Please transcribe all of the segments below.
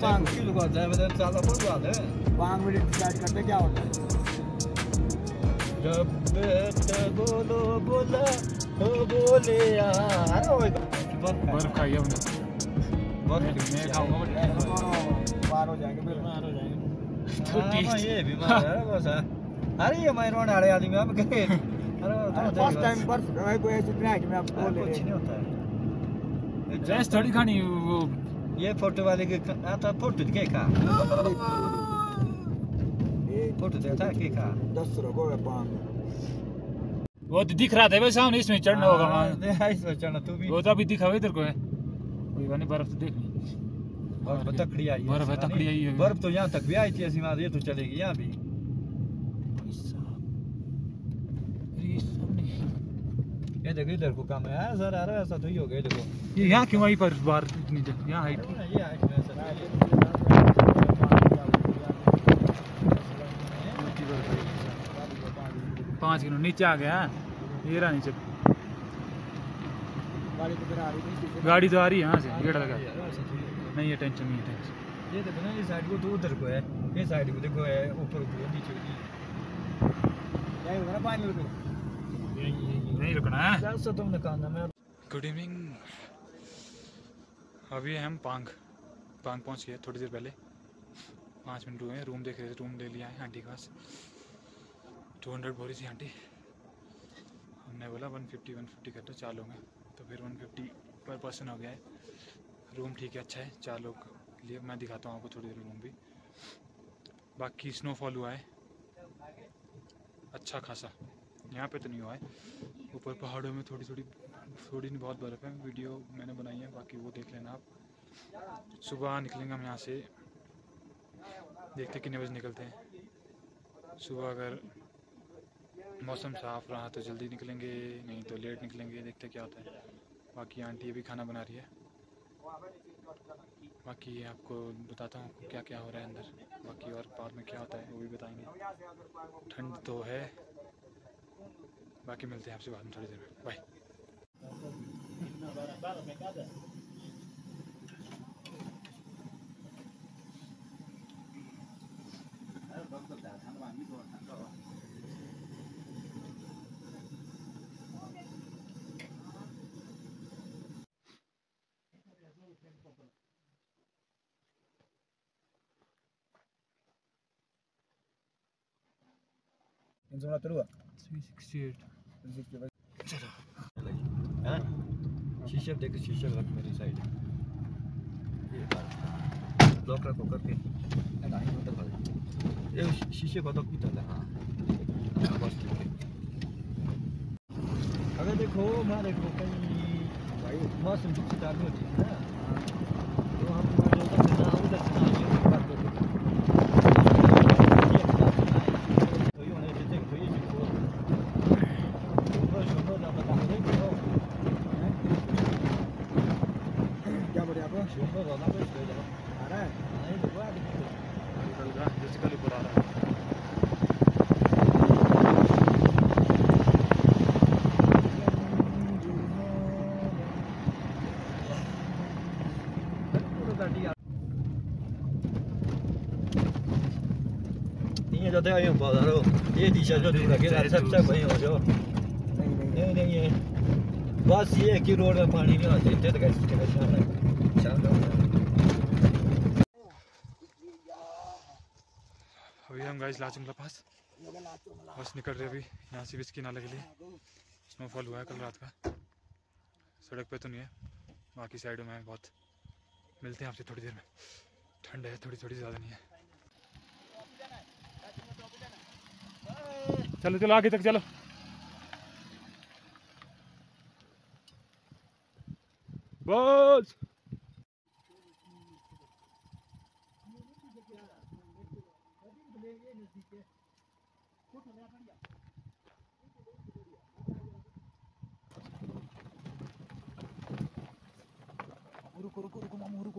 पांग की लगा जाए मतलब ज्यादा बहुत बात है पांग में डिसाइड करते क्या होता है जब बोलो बोला ओ बोले यार बर्फ खाई हमने बर्फ मैं खाऊंगा बाहर हो जाएंगे फिर बाहर हो जाएंगे तो ये बीमार है बस अरे ये मैं रोने वाले आदमी हम गए अरे फर्स्ट टाइम बर्फ कोई ऐसे ट्रैक में आपको कुछ नहीं होता है रेस्ट थोड़ी खानी वो ये फोटो वाले के आता फोटो के खा फोटो देता के खा 10 रुपए का पान वो तो दिख रहा था वैसे सामने इसमें चढ़ना होगा वहां इसमें चढ़ना तू भी वो तो अभी दिखा हुआ इधर को है कोई वाली बर्फ तो देख बर्फ तकड़ी आई है बर्फ तकड़ी आई है बर्फ तो यहां तक भी आई थी ऐसी मार ये तो चलेगी यहां भी ये देखो इधर को कम है सर आ रहा है ऐसा तो ही हो गया देखो ये यहाँ क्यों आई पर बार इतनी यहाँ हाइट ये हाइट में ऐसा 5 किलो नीचे आ गया ये रहा नीचे गाड़ी तो आ रही है यहाँ से गेट लगा नहीं ये टेंशन नहीं है टेंशन ये देखो ना ये साइड को तो उधर को है ये साइड को देखो है ऊपर को नीचे पानी नहीं रुकना है तुमने कहा मैं गुड इवनिंग अभी हम पांग पहुंच गए थोड़ी देर पहले 5 मिनट हुए रूम देख रहे थे रूम ले लिया है आंटी के पास 200 बोल रही थी आंटी हमने बोला 150 करते 4 लोग हैं तो फिर 150 पर पर्सन हो गया है रूम ठीक है अच्छा है 4 लोग के लिए मैं दिखाता हूँ आपको थोड़ी देर रूम भी बाकी स्नोफॉल हुआ है अच्छा खासा यहाँ पे तो नहीं हुआ है ऊपर पहाड़ों में थोड़ी नहीं बहुत बर्फ़ है वीडियो मैंने बनाई है बाकी वो देख लेना आप सुबह निकलेंगे हम यहाँ से देखते कितने बजे निकलते हैं सुबह अगर मौसम साफ़ रहा तो जल्दी निकलेंगे नहीं तो लेट निकलेंगे देखते क्या होता है बाकी आंटी अभी खाना बना रही है बाकी आपको बताता हूँ क्या क्या हो रहा है अंदर बाकी और बाद में क्या होता है वो भी बताएंगे ठंड तो है बाकी मिलते हैं आपसे बाद में थोड़ी देर में बाय Insomma trua 368 चलो हां शीशे देख शीशे रख मेरी साइड ये ब्लॉक रखो करके नहीं होता भाई ये शीशे को तो कितना है हां बस अगर देखो हमारे को कहीं भाई मौसम की स्टार्ट होती है ना तो हम उधर से ना ये बात करते हैं cho theo em bảo đâu ये टी-शर्ट जो दूर रखे सब वही हो जाओ नहीं ये बस ये कि रोड में पानी नहीं आते थे तो कैसे अभी हम गाइस लाचुंगला पास बस निकल रहे अभी यहाँ से विस्की नाले के लिए स्नोफॉल हुआ है कल रात का सड़क पे तो नहीं है बाकी साइडों में बहुत मिलते हैं आपसे थोड़ी देर में ठंड है थोड़ी ज़्यादा नहीं है चलो चलो आगे तक चलो बस रुको मामू रुको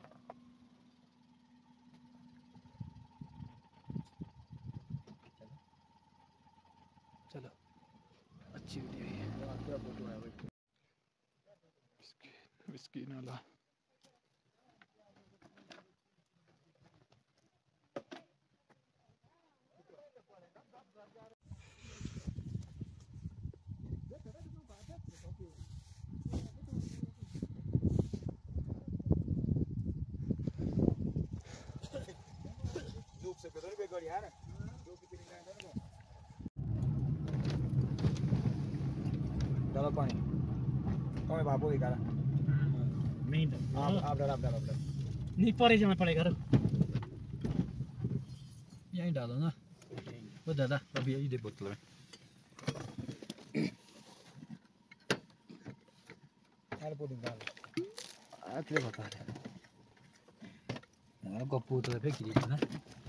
चलो अच्छी वीडियो है क्या फोटो है भाई विस्की नाला sebenarnya bego ya. Dua piring kan kan. Dalam panik. Kau yang babu ikan. नहीं आप डर नहीं परे जाना पड़ेगा रो यहीं डालो ना वो दादा अभी यही दे बोतल में यार पुडिंग डाल आखिर बता दे यार गप्पू तो फेंक दिया ना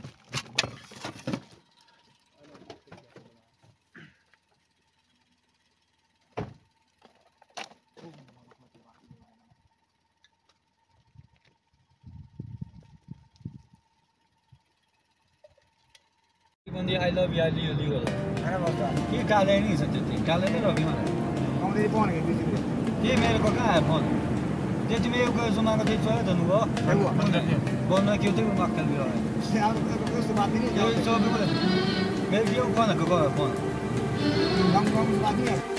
Mandi I love you liu अरे बाबा ये काले नहीं सकते काले नहीं रोगी मारे कौन दे फोन के ये मेरे को कहाँ है फोन ये जो मेरे को सुना का देखो है तो नुआ फोन में क्यों तो मत कर लिया है यार को से बात नहीं ये सब मेरे क्यों कौन है फोन कम बात नहीं